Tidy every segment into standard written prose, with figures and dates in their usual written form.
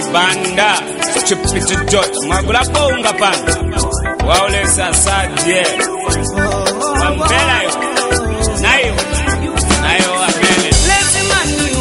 banda stupid dot magula ponga panda waulesa sadie wambela yo nayo amene lezimani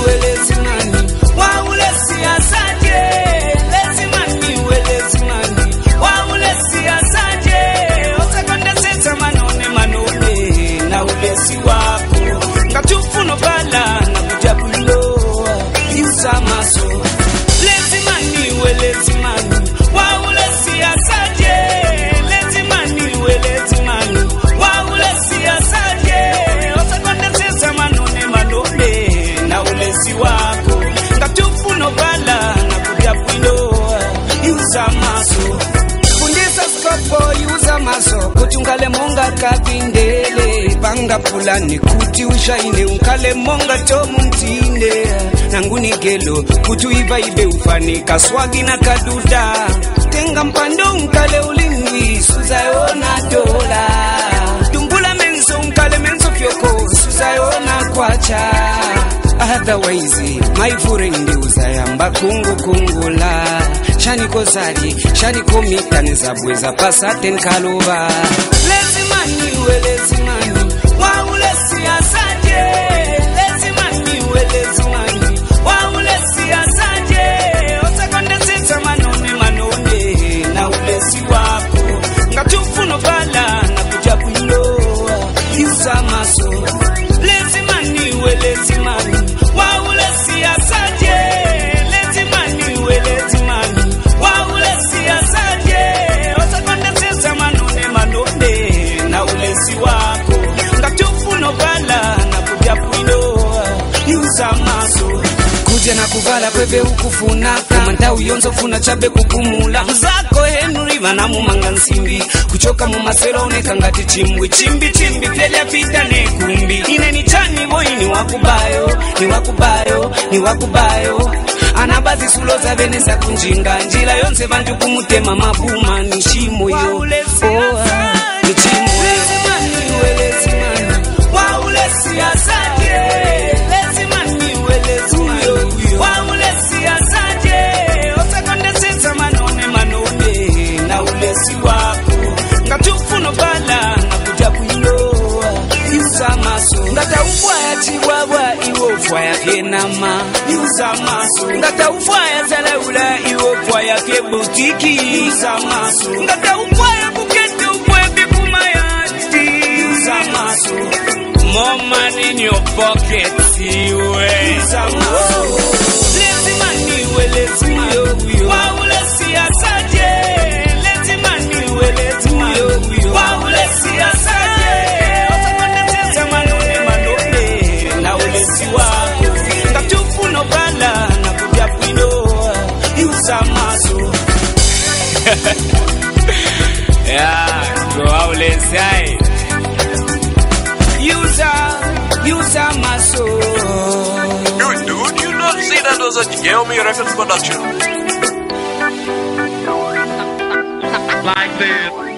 waulesi asadie lezimani waulesi asadie osekonde sita manone na ulesi wako ngatufuno bala na kujabulo Yuzamaso lezimani waulesi asadie lezimani waulesi asadie osekonde sita manone na ulesi wako ngatufuno bala na kujabulo Yuzamaso fundisa skopo Yuzamaso kuchungale monga kabindele banga pulani kuti ushaine unkale monga tomu mtinde nanguni gelo kutu ibe ufanika swagi na kaduda tenga mpando unkale ulingwi suzayona dola tumbula menso unkale menso fyoko suzayona kwacha otherwise my friend uzayamba kungula shaniko zali shaniko mitane zabweza pasaten kalova lezimani waulesi asadie lezimani waulesi asadie osekonde sita manone na ulesi wako ngatufuno bala na kujabulo Yuzamaso lezimani waulesi asadie lezimani waulesi asadie osekonde sita manone na ulesi wako ngatufuno bala na kujabulo Yuzamaso kuja na kuvala kweve ukufunaka manda uyonzo funa chabe kupumula mzako Henry vana mumanga nsimbi kuchoka mumasero oneka ngati chimbi fyelya pita nekumbi ine ni chani boyi ni wakubayo anabazi sulo za venesa kunjinga njila yonse vanju kumutema mabuma ni shimo yo ni chimo waulesi asadie lezimani waulesi asadie osekonde sita manone na ulesi wako ngatufuno bala na kujabulo Yuzamaso ngata ufwaya chiwawa iwo fwaya kenama Yuzamaso ngata ufwaya zalaula iwo fwaya kebutiki Yuzamaso ngata ufwaya bukete ukwebi kumayati Yuzamaso more money in your pocket, Yuzamaso lezimani waulesi asadie lezimani waulesi asadie osekonde sita manone na ulesi wako ngatufuno bala na kujabulo Yuzamaso yeah go waulesi ai Yuzamaso dude, you not see that was a Gelmi Records production. Like this.